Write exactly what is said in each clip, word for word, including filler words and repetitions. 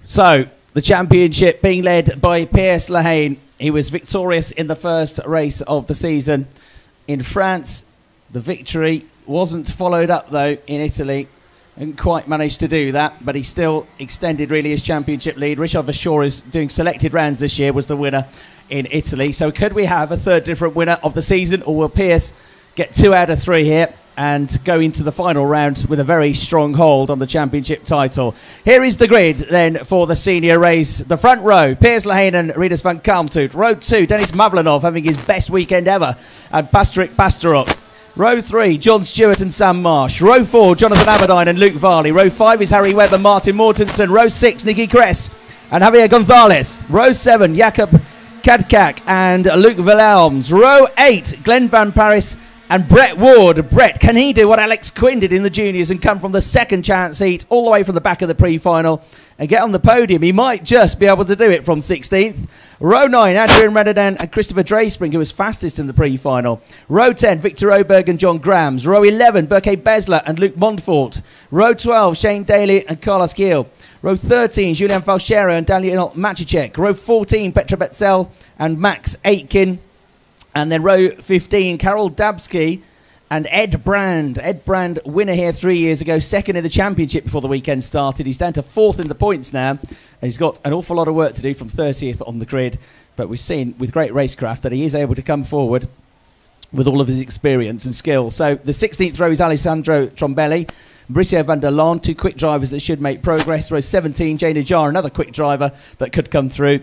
So, the championship being led by Piers Lehane. He was victorious in the first race of the season in France. The victory wasn't followed up, though, in Italy. Didn't quite manage to do that, but he still extended, really, his championship lead. Richard Verschoor is doing selected rounds this year, was the winner in Italy. So could we have a third different winner of the season, or will Piers get two out of three here and go into the final round with a very strong hold on the championship title? Here is the grid then for the senior race. The front row, Piers Lehane and Rinus van Kalmthout. Row two, Denis Mavlanov having his best weekend ever, and Patrick Pastorok. Row three, John Stewart and Sam Marsh. Row four, Jonathan Aberdine and Luke Varley. Row five is Harry Webb and Martin Mortensen. Row six, Nicky Kress and Javier Gonzalez. Row seven, Jakob Kadkak and Luke Wilhelms. Row eight, Glenn Van Paris and Brett Ward. Brett, can he do what Alex Quinn did in the juniors and come from the second chance seat all the way from the back of the pre-final and get on the podium? He might just be able to do it from sixteenth. Row nine, Adrian Renadan and Christopher Drayspring, who was fastest in the pre-final. Row ten, Victor Oberg and John Grams. Row eleven, Burke Besler and Luke Montfort. Row twelve, Shane Daly and Carlos Gil. Row thirteen, Julian Falchero and Daniel Machicek. Row fourteen, Petra Betzel and Max Aitken. And then row fifteen, Carol Dabsky and Ed Brand. Ed Brand, winner here three years ago, second in the championship before the weekend started. He's down to fourth in the points now. And he's got an awful lot of work to do from thirtieth on the grid. But we've seen with great racecraft that he is able to come forward with all of his experience and skill. So the sixteenth row is Alessandro Trombelli, Mauricio van der Laan, two quick drivers that should make progress. Row seventeen, Jay Najjar, another quick driver that could come through,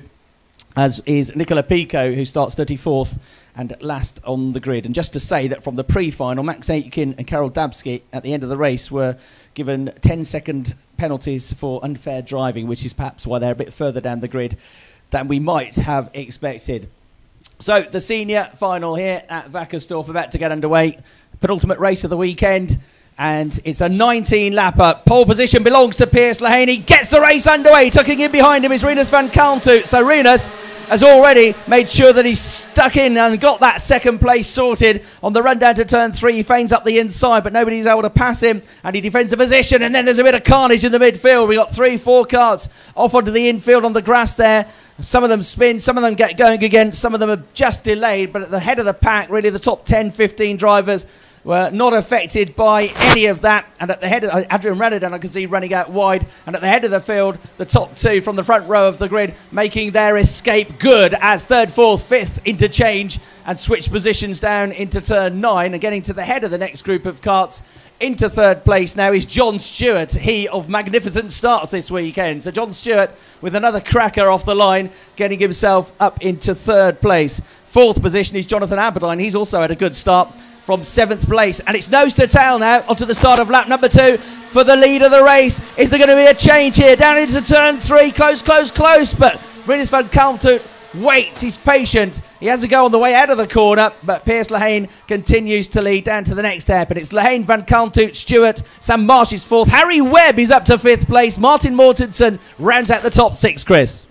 as is Nicola Pico, who starts thirty-fourth and last on the grid. And just to say that from the pre-final, Max Aitken and Carol Dabsky at the end of the race were given ten second penalties for unfair driving, which is perhaps why they're a bit further down the grid than we might have expected. So the senior final here at Wackersdorf about to get underway. Penultimate race of the weekend. And it's a nineteen lapper. Pole position belongs to Piers Lehane. He gets the race underway. Tucking in behind him is Rinus van Kalmthout. So Rinus has already made sure that he's stuck in and got that second place sorted on the run down to turn three. He feigns up the inside, but nobody's able to pass him, and he defends the position. And then there's a bit of carnage in the midfield. We've got three, four carts off onto the infield on the grass there. Some of them spin, some of them get going again, some of them are just delayed. But at the head of the pack, really the top ten, fifteen drivers were not affected by any of that. And at the head of Adrian Renadan, I can see running out wide. And at the head of the field, the top two from the front row of the grid making their escape good as third, fourth, fifth interchange and switch positions down into turn nine. And getting to the head of the next group of carts into third place now is John Stewart, he of magnificent starts this weekend. So John Stewart with another cracker off the line, getting himself up into third place. Fourth position is Jonathan Aberdine. He's also had a good start from seventh place, and it's nose to tail now onto the start of lap number two for the lead of the race. Is there going to be a change here down into turn three? Close, close, close, but Rinus van Kalmthout waits. He's patient. He has a go on the way out of the corner, but Piers Lehane continues to lead down to the next step, and it's Lehane, van Kalmthout, Stewart, Sam Marsh is fourth. Harry Webb is up to fifth place. Martin Mortensen rounds out the top six, Chris.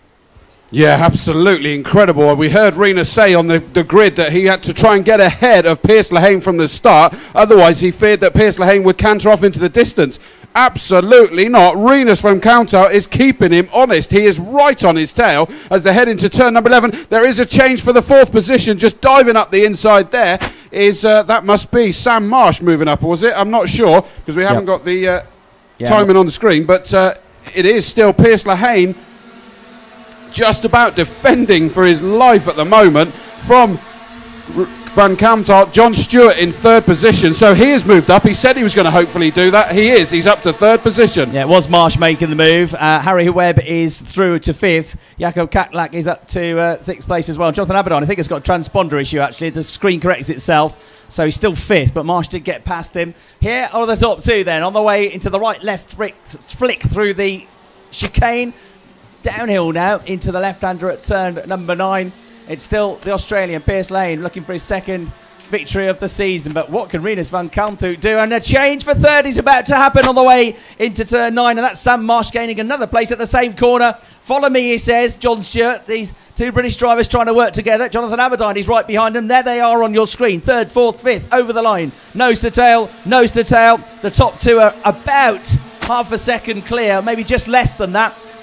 Yeah, absolutely incredible. We heard Rinus say on the, the grid that he had to try and get ahead of Piers Lehane from the start. Otherwise, he feared that Piers Lehane would canter off into the distance. Absolutely not. Rinus van Kalmthout is keeping him honest. He is right on his tail as they head into turn number eleven. There is a change for the fourth position. Just diving up the inside there is, uh, that must be Sam Marsh moving up, was it? I'm not sure because we haven't yep. got the uh, yeah. timing on the screen. But uh, it is still Piers Lehane just about defending for his life at the moment from Van Kalmthout. John Stewart in third position, so he has moved up. He said he was going to hopefully do that. He is. He's up to third position. Yeah, it was Marsh making the move. Uh, Harry Webb is through to fifth. Jakob Kadkak is up to uh, sixth place as well. Jonathan Aberdine, I think, has got a transponder issue, actually. The screen corrects itself, so he's still fifth, but Marsh did get past him. Here are the top two then, on the way into the right-left flick, flick through the chicane. Downhill now into the left-hander at turn number nine. It's still the Australian Piers Lehane looking for his second victory of the season. But what can Rinus van Kalmthout do? And a change for third is about to happen on the way into turn nine. And that's Sam Marsh gaining another place at the same corner. Follow me, he says. John Stewart, these two British drivers trying to work together. Jonathan Aberdine is right behind them. There they are on your screen. Third, fourth, fifth, over the line. Nose to tail, nose to tail. The top two are about half a second clear, maybe just less than that.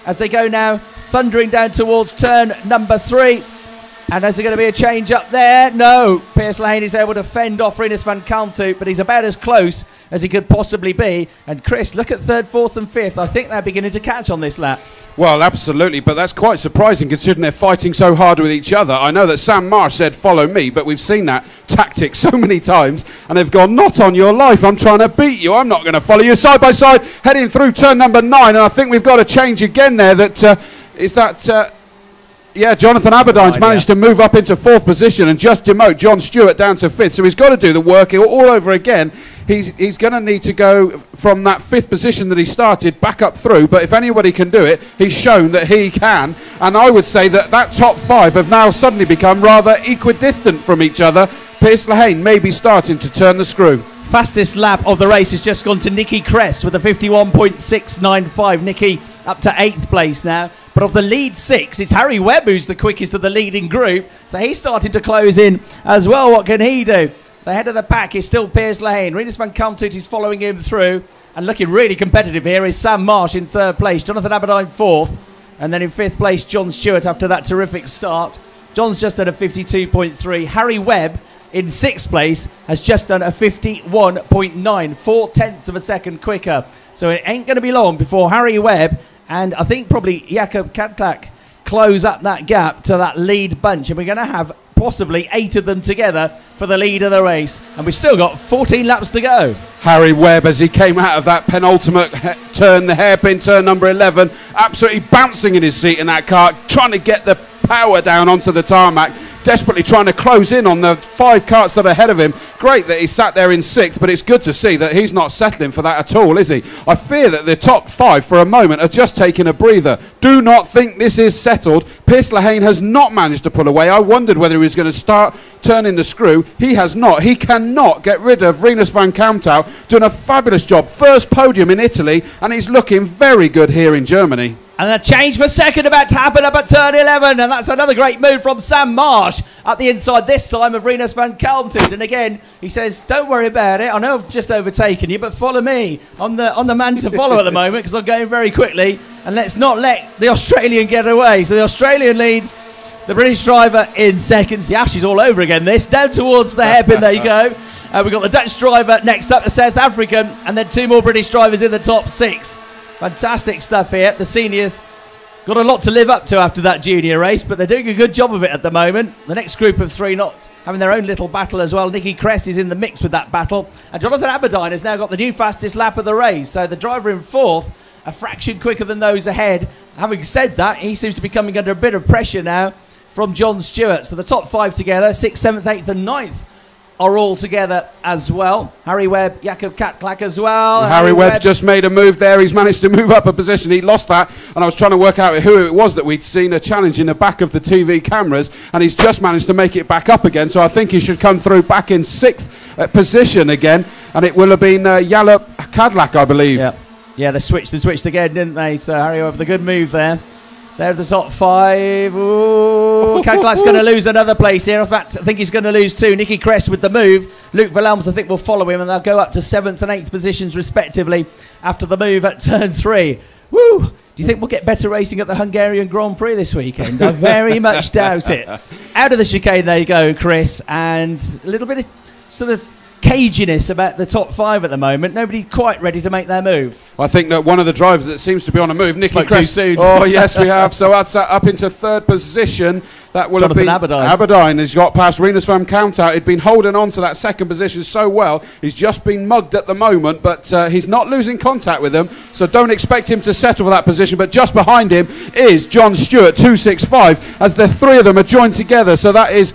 as they go now, thundering down towards turn number three. And is there going to be a change up there? No. Piers Lane is able to fend off Rinus van Kalmthout, but he's about as close as he could possibly be. And Chris, look at third, fourth and fifth. I think they're beginning to catch on this lap. Well, absolutely, but that's quite surprising considering they're fighting so hard with each other. I know that Sam Marsh said, follow me, but we've seen that tactic so many times, and they've gone, not on your life, I'm trying to beat you, I'm not going to follow you. Side by side, heading through turn number nine, and I think we've got a change again there. That uh, is that... Uh, Yeah, Jonathan Aberdine's Right, managed yeah. to move up into fourth position and just demote John Stewart down to fifth. So he's got to do the work all, all over again. He's he's going to need to go from that fifth position that he started back up through. But if anybody can do it, he's shown that he can. And I would say that that top five have now suddenly become rather equidistant from each other. Piers Lehane may be starting to turn the screw. Fastest lap of the race has just gone to Nicky Kress with a fifty-one point six nine five. Nicky up to eighth place now. But of the lead six, it's Harry Webb who's the quickest of the leading group. So he's starting to close in as well. What can he do? The head of the pack is still Piers Lehane. Rinus van Kalmthout is following him through. And looking really competitive here is Sam Marsh in third place. Jonathan Aberdine fourth. And then in fifth place, John Stewart after that terrific start. John's just at a fifty-two point three. Harry Webb in sixth place has just done a fifty-one point nine. Four tenths of a second quicker. So it ain't going to be long before Harry Webb and I think probably Jakob Kadlak close up that gap to that lead bunch. And we're going to have possibly eight of them together for the lead of the race. And we've still got fourteen laps to go. Harry Webb, as he came out of that penultimate he- turn, the hairpin turn number eleven, absolutely bouncing in his seat in that car, trying to get the power down onto the tarmac, desperately trying to close in on the five karts that are ahead of him. Great that he sat there in sixth, but it's good to see that he's not settling for that at all, is he? I fear that the top five for a moment are just taking a breather. Do not think this is settled. Piers Lehane has not managed to pull away. I wondered whether he was going to start turning the screw. He has not. He cannot get rid of Rinus van Kalmthout, doing a fabulous job. First podium in Italy, and he's looking very good here in Germany. And a change for second about to happen up at turn eleven. And that's another great move from Sam Marsh at the inside this time of Rinus van Kalmthout. And again, he says, don't worry about it. I know I've just overtaken you, but follow me. I'm the, I'm the man to follow at the moment because I'm going very quickly. And let's not let the Australian get away. So the Australian leads. The British driver in seconds. The Ashes all over again this. Down towards the hairpin. There you go. Uh, we've got the Dutch driver next up, the South African. And then two more British drivers in the top six. Fantastic stuff here. The seniors got a lot to live up to after that junior race, but they're doing a good job of it at the moment. The next group of three not having their own little battle as well. Nicky Kress is in the mix with that battle. And Jonathan Aberdine has now got the new fastest lap of the race. So the driver in fourth, a fraction quicker than those ahead. Having said that, he seems to be coming under a bit of pressure now from John Stewart. So the top five together, sixth, seventh, eighth and ninth are all together as well. Harry Webb, Jakob Kadlak as well. Harry, Harry Webb's Webb. just made a move there. He's managed to move up a position. He lost that, and I was trying to work out who it was that we'd seen a challenge in the back of the T V cameras, and he's just managed to make it back up again. So I think he should come through back in sixth uh, position again, and it will have been uh, Jakob Kadlak, I believe. Yeah, yeah, they switched and switched again, didn't they? So Harry Webb, the good move there. They're the top five. Ooh, Kadlak's going to lose another place here. In fact, I think he's going to lose two. Nicky Kress with the move. Luke Wilhelms, I think, will follow him, and they'll go up to seventh and eighth positions, respectively, after the move at turn three. Woo! Do you think we'll get better racing at the Hungarian Grand Prix this weekend? I very much doubt it. Out of the chicane, there you go, Chris. And a little bit of sort of caginess about the top five at the moment. Nobody quite ready to make their move. I think that one of the drivers that seems to be on a move, Nicky Kress. Too soon. Oh yes, we have. So that's uh, up into third position. That will Jonathan have been Aberdine. Aberdine has got past Rinus van Kalmthout. He'd been holding on to that second position so well. He's just been mugged at the moment, but uh, he's not losing contact with them. So don't expect him to settle for that position. But just behind him is John Stewart, two six five, as the three of them are joined together. So that is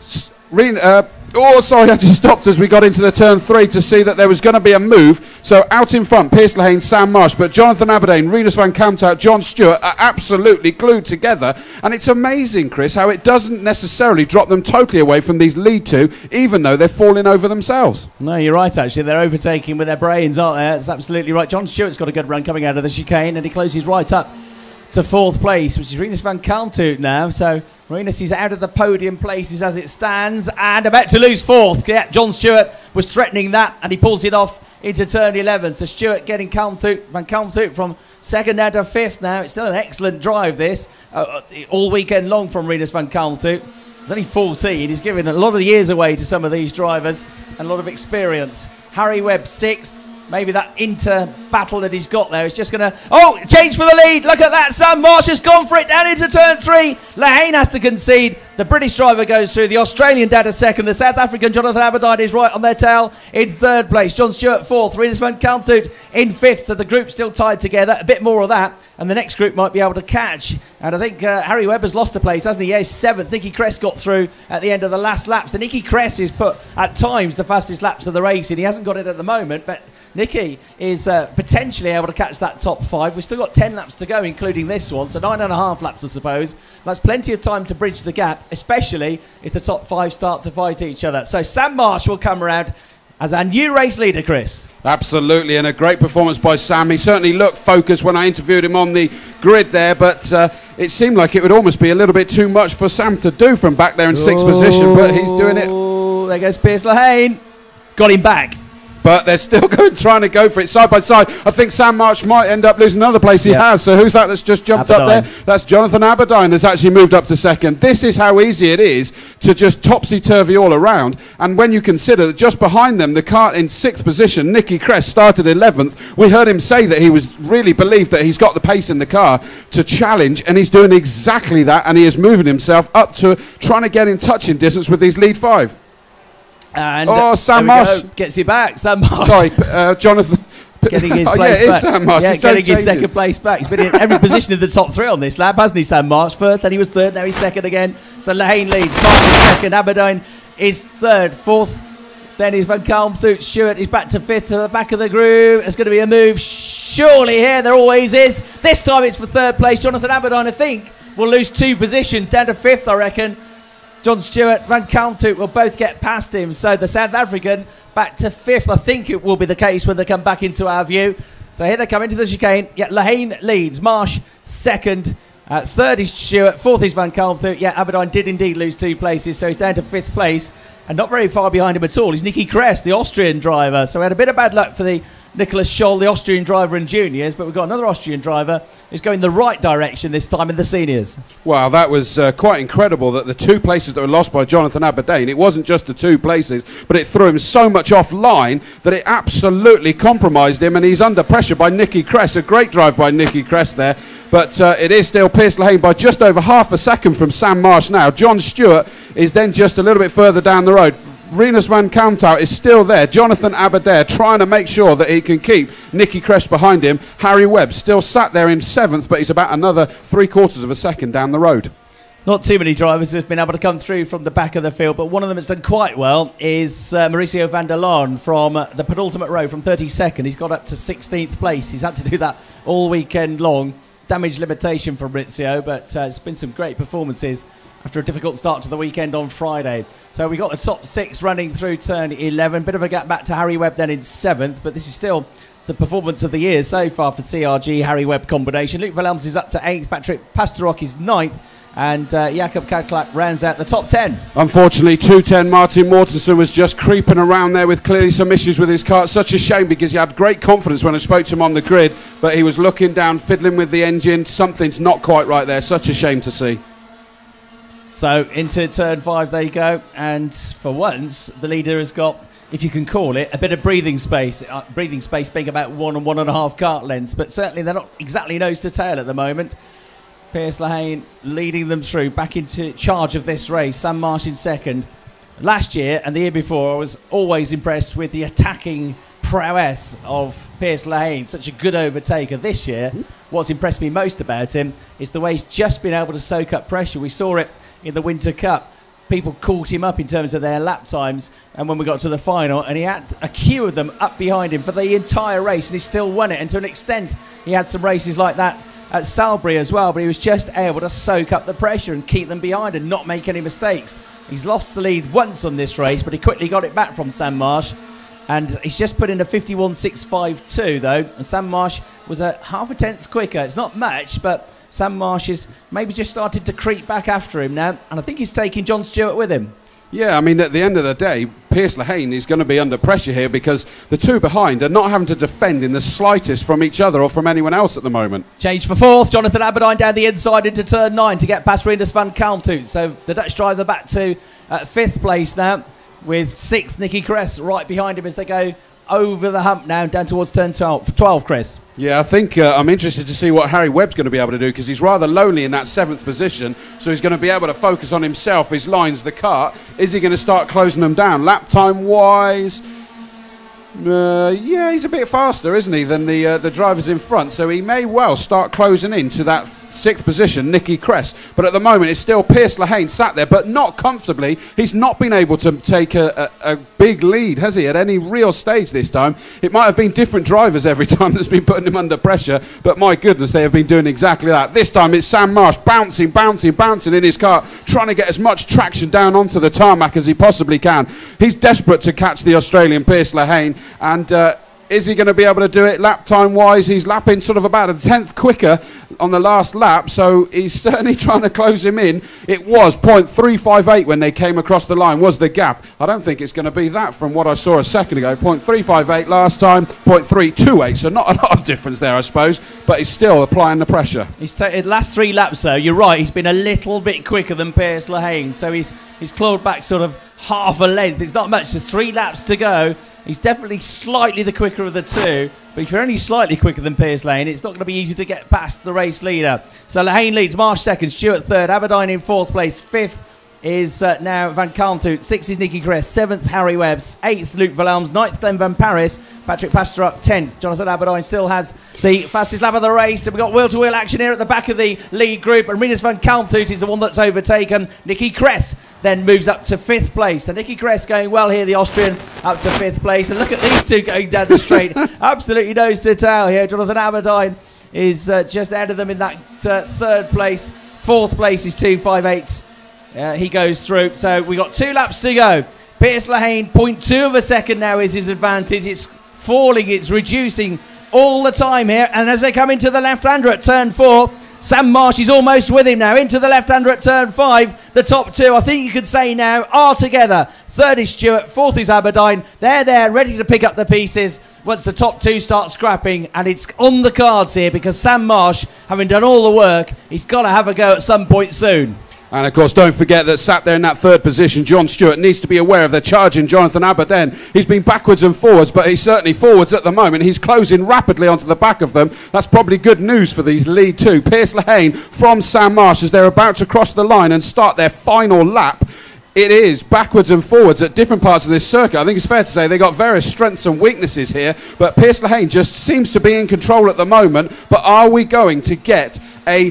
uh, Oh, sorry, I just stopped as we got into the turn three to see that there was going to be a move. So out in front, Piers Lehane, Sam Marsh, but Jonathan Aberdeen, Rinus van Kalmthout, John Stewart are absolutely glued together. And it's amazing, Chris, how it doesn't necessarily drop them totally away from these lead two, even though they're falling over themselves. No, you're right, actually. They're overtaking with their brains, aren't they? That's absolutely right. John Stewart's got a good run coming out of the chicane, and he closes right up to fourth place, which is Rinus van Kalmthout now. So Rinus is out of the podium places as it stands and about to lose fourth. Yeah, John Stewart was threatening that and he pulls it off into turn eleven. So Stewart getting Kalmthout, Van Kalmthout from second down to fifth now. It's still an excellent drive, this, uh, all weekend long from Rinus Van Kalmthout. He's only fourteen. He's giving a lot of years away to some of these drivers and a lot of experience. Harry Webb sixth. Maybe that inter battle that he's got there is just going to... Oh, change for the lead. Look at that. Sam Marsh has gone for it down into turn three. Lehane has to concede. The British driver goes through. The Australian dad is second. The South African Jonathan Aberdeen is right on their tail in third place. John Stewart fourth. Rinus Van Kalmthout in fifth. So the group's still tied together. A bit more of that. And the next group might be able to catch. And I think uh, Harry Webb has lost a place, hasn't he? Yeah, he's seventh. Nicky Cress got through at the end of the last laps. And Nicky Cress is put, at times, the fastest laps of the race. And he hasn't got it at the moment, but... Nicky is uh, potentially able to catch that top five. We've still got ten laps to go, including this one, so nine and a half laps, I suppose. That's plenty of time to bridge the gap, especially if the top five start to fight each other. So Sam Marsh will come around as our new race leader, Chris. Absolutely, and a great performance by Sam. He certainly looked focused when I interviewed him on the grid there, but uh, it seemed like it would almost be a little bit too much for Sam to do from back there in sixth position, but he's doing it. Oh, there goes Piers Lehane. Got him back. But they're still going, trying to go for it side by side. I think Sam Marsh might end up losing another place. He yeah. has. So who's that that's just jumped Aberdeen. up there? That's Jonathan Aberdeen that's actually moved up to second. This is how easy it is to just topsy-turvy all around. And when you consider that just behind them, the car in sixth position, Nicky Cress, started eleventh. We heard him say that he was really believed that he's got the pace in the car to challenge, and he's doing exactly that, and he is moving himself up to trying to get in touching distance with these lead five. And oh, Sam Marsh gets it back. Sam Marsh. Sorry, uh, Jonathan. Getting his oh, place yeah, back. Sam Marsh. Yeah, he's getting his second place back. He's been in every position in the top three on this lap, hasn't he, Sam Marsh? First, then he was third, now he's second again. So Lehane leads. Marsh is second. Aberdeen is third. Fourth, then is Van Kalmthout. Stewart is back to fifth to the back of the group. There's going to be a move surely here. There always is. This time it's for third place. Jonathan Aberdeen, I think, will lose two positions down to fifth, I reckon. John Stewart, Van Kalmthout will both get past him. So the South African back to fifth. I think it will be the case when they come back into our view. So here they come into the chicane. Yeah, Lehane leads. Marsh second. Uh, third is Stewart. Fourth is Van Kalmthout. Yeah, Aberdeen did indeed lose two places, so he's down to fifth place. And not very far behind him at all is Nicky Cress, the Austrian driver. So we had a bit of bad luck for the Nicholas Scholl, the Austrian driver in juniors, but we've got another Austrian driver who's going the right direction this time in the seniors. Wow, that was uh, quite incredible that the two places that were lost by Jonathan Aberdeen, it wasn't just the two places, but it threw him so much offline that it absolutely compromised him, and he's under pressure by Nicky Cress. A great drive by Nicky Cress there. But uh, it is still Piers Lehane by just over half a second from Sam Marsh now. John Stewart is then just a little bit further down the road. Rinus Van Kalmthout is still there. Jonathan Aberdeen trying to make sure that he can keep Nicky Cress behind him. Harry Webb still sat there in seventh, but he's about another three quarters of a second down the road. Not too many drivers who've been able to come through from the back of the field, but one of them that's done quite well is uh, Mauricio van der Laan from uh, the penultimate row from thirty-second. He's got up to sixteenth place. He's had to do that all weekend long. Damage limitation for Maurizio, but uh, it's been some great performances after a difficult start to the weekend on Friday. So we got the top six running through turn eleven. Bit of a gap back to Harry Webb then in seventh, but this is still the performance of the year so far for C R G Harry Webb combination. Luke Willems is up to eighth, Patrick Pasterok is ninth, and uh, Jakob Kadklak rounds out the top ten. Unfortunately, two ten Martin Mortensen was just creeping around there with clearly some issues with his car. It's such a shame because he had great confidence when I spoke to him on the grid, but he was looking down, fiddling with the engine. Something's not quite right there. Such a shame to see. So into turn five they go, and for once the leader has got, if you can call it, a bit of breathing space. Uh, breathing space being about one and one and a half kart lengths, but certainly they're not exactly nose to tail at the moment. Piers Lehane leading them through, back into charge of this race. Sam Marsh in second. Last year and the year before, I was always impressed with the attacking prowess of Piers Lehane. Such a good overtaker. This year, what's impressed me most about him is the way he's just been able to soak up pressure. We saw it in the Winter Cup. People caught him up in terms of their lap times, and when we got to the final, and he had a queue of them up behind him for the entire race, and he still won it. And to an extent, he had some races like that at Salbury as well, but he was just able to soak up the pressure and keep them behind and not make any mistakes. He's lost the lead once on this race, but he quickly got it back from Sam Marsh, and he's just put in a fifty-one six fifty-two though, and Sam Marsh was a half a tenth quicker. It's not much, but Sam Marsh is maybe just started to creep back after him now, and I think he's taking John Stewart with him. Yeah, I mean, at the end of the day, Piers Lehane is going to be under pressure here because the two behind are not having to defend in the slightest from each other or from anyone else at the moment. Change for fourth. Jonathan Aberdeen down the inside into turn nine to get past Rinus van Kalmthout. So the Dutch driver back to uh, fifth place now, with sixth Nicky Kress right behind him as they go over the hump now down towards turn twelve, twelve Chris. Yeah, I think uh, I'm interested to see what Harry Webb's going to be able to do because he's rather lonely in that seventh position, so he's going to be able to focus on himself, his lines, the cart. Is he going to start closing them down? Lap time wise, uh, yeah, he's a bit faster, isn't he, than the uh, the drivers in front, so he may well start closing in to that sixth position, Nicky Kress. But at the moment, it's still Piers Lehane sat there, but not comfortably. He's not been able to take a, a, a big lead, has he, at any real stage this time? It might have been different drivers every time that's been putting him under pressure, but my goodness, they have been doing exactly that. This time, it's Sam Marsh bouncing, bouncing, bouncing in his car, trying to get as much traction down onto the tarmac as he possibly can. He's desperate to catch the Australian Piers Lehane, and uh, is he going to be able to do it lap time wise? He's lapping sort of about a tenth quicker on the last lap, so he's certainly trying to close him in. It was point three five eight when they came across the line was the gap. I don't think it's going to be that from what I saw a second ago. point three five eight last time, point three two eight, so not a lot of difference there, I suppose, but he's still applying the pressure. He's t- last three laps though, you're right, he's been a little bit quicker than Piers Lehane, so he's he's clawed back sort of half a length. It's not much, there's three laps to go. He's definitely slightly the quicker of the two, but if you're only slightly quicker than Piers Lehane, it's not going to be easy to get past the race leader. So Lehane leads, Marsh second, Stewart third, Aberdeen in fourth place, fifth is uh, now Van Kalmthout, sixth is Nicky Kress, seventh Harry Webbs, eighth Luke Wilhelms, ninth Glenn Van Paris, Patrick Pasteruk tenth. Jonathan Aberdeen still has the fastest lap of the race, and we've got wheel-to-wheel action here at the back of the lead group, and Rinus Van Kalmthout is the one that's overtaken. Nicky Kress then moves up to fifth place, and Nicky Kress going well here, the Austrian, up to fifth place, and look at these two going down the straight, absolutely nose to tail here. Jonathan Aberdeen is uh, just ahead of them in that uh, third place. Fourth place is two five eight. Uh, he goes through, so we got two laps to go. Piers Lehane, zero point two of a second now is his advantage. It's falling, it's reducing all the time here, and as they come into the left-hander at turn four, Sam Marsh is almost with him now, into the left-hander at turn five. The top two, I think you could say now, are together. Third is Stewart, fourth is Aberdeen. They're there, ready to pick up the pieces once the top two start scrapping, and it's on the cards here because Sam Marsh, having done all the work, he's got to have a go at some point soon. And of course, don't forget that sat there in that third position, John Stewart needs to be aware of the charging Jonathan Aberdeen. He's been backwards and forwards, but he's certainly forwards at the moment. He's closing rapidly onto the back of them. That's probably good news for these lead two. Piers Lehane from Sam Marsh as they're about to cross the line and start their final lap. It is backwards and forwards at different parts of this circuit. I think it's fair to say they've got various strengths and weaknesses here, but Piers Lehane just seems to be in control at the moment. But are we going to get a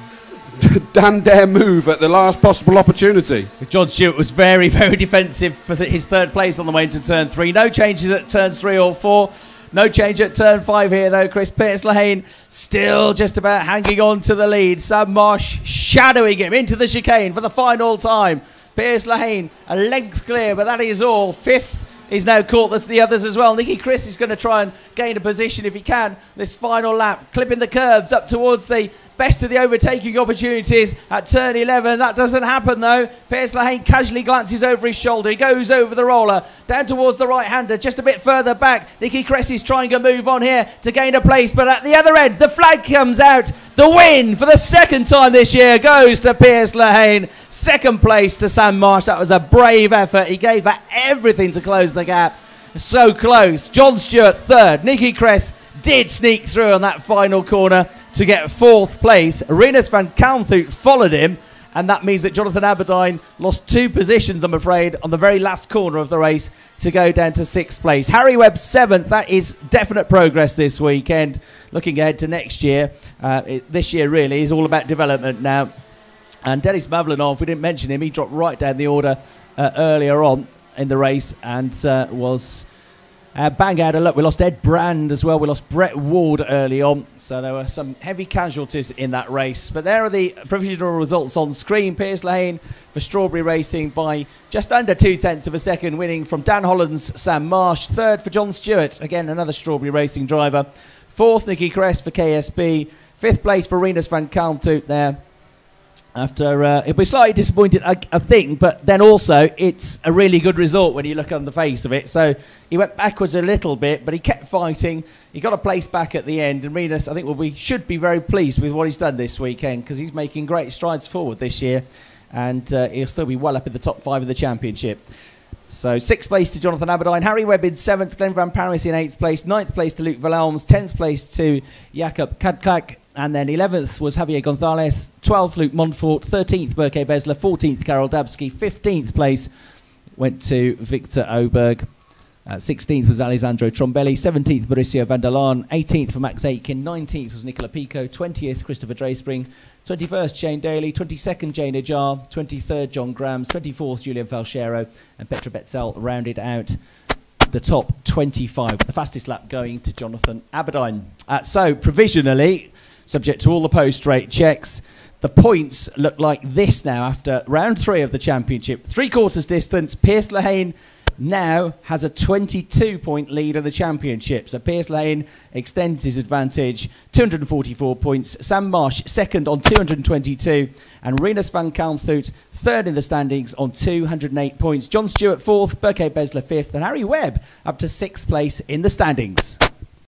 Dan Dare move at the last possible opportunity? John Stewart was very, very defensive for th- his third place on the way into turn three. No changes at turns three or four. No change at turn five here, though, Chris. Piers Lehane still just about hanging on to the lead. Sam Marsh shadowing him into the chicane for the final time. Piers Lehane a length clear, but that is all. Fifth is now caught the others as well. Nicky Kress is going to try and gain a position if he can. This final lap, clipping the curbs up towards the best of the overtaking opportunities at turn eleven. That doesn't happen though. Piers Lehane casually glances over his shoulder. He goes over the roller, down towards the right-hander, just a bit further back. Nicky Kress is trying to move on here to gain a place, but at the other end, the flag comes out. The win for the second time this year goes to Piers Lehane. Second place to Sam Marsh. That was a brave effort. He gave that everything to close the gap. So close. John Stewart third. Nicky Kress did sneak through on that final corner to get fourth place. Rinus Van Kalmthout followed him, and that means that Jonathan Aberdeen lost two positions, I'm afraid, on the very last corner of the race to go down to sixth place. Harry Webb seventh. That is definite progress this weekend. Looking ahead to next year, uh, it, this year really is all about development now. And Denis Mavlenov, we didn't mention him, he dropped right down the order uh, earlier on in the race and uh, was Uh, bang out of luck. We lost Ed Brand as well. We lost Brett Ward early on. So there were some heavy casualties in that race. But there are the provisional results on screen. Piers Lehane for Strawberry Racing by just under two-tenths of a second, winning from Dan Holland's Sam Marsh. Third for John Stewart. Again, another Strawberry Racing driver. Fourth, Nicky Kress for K S B. Fifth place for Rinus Van Kalmthout there. After uh, he'll be slightly disappointed, I, I think, but then also it's a really good result when you look on the face of it. So he went backwards a little bit, but he kept fighting. He got a place back at the end, and Rinus, I think, well, we should be very pleased with what he's done this weekend because he's making great strides forward this year, and uh, he'll still be well up in the top five of the championship. So sixth place to Jonathan Aberdeen, Harry Webb in seventh, Glenn Van Paris in eighth place, ninth place to Luke Valelms, tenth place to Jakob Kadklak, and then eleventh was Javier Gonzalez, twelfth Luke Montfort, thirteenth Berke Besler, fourteenth Karol Dabski, fifteenth place went to Victor Oberg, uh, sixteenth was Alessandro Trombelli, seventeenth Mauricio van der Laan, eighteenth for Max Aitken, nineteenth was Nicola Pico, twentieth Christopher Drayspring, twenty-first Shane Daly, twenty-second Jane Ajar, twenty-third John Grams, twenty-fourth Julian Falchero, and Petra Betzel rounded out the top twenty-five. The fastest lap going to Jonathan Aberdeen. Uh, so provisionally, subject to all the post-rate checks, the points look like this now after round three of the championship. Three quarters distance, Piers Lehane now has a twenty-two point lead of the championship. So Piers Lehane extends his advantage, two hundred forty-four points. Sam Marsh second on two hundred twenty-two, and Rinus van Kalmthout third in the standings on two hundred eight points. John Stewart fourth, Berke Besler fifth, and Harry Webb up to sixth place in the standings.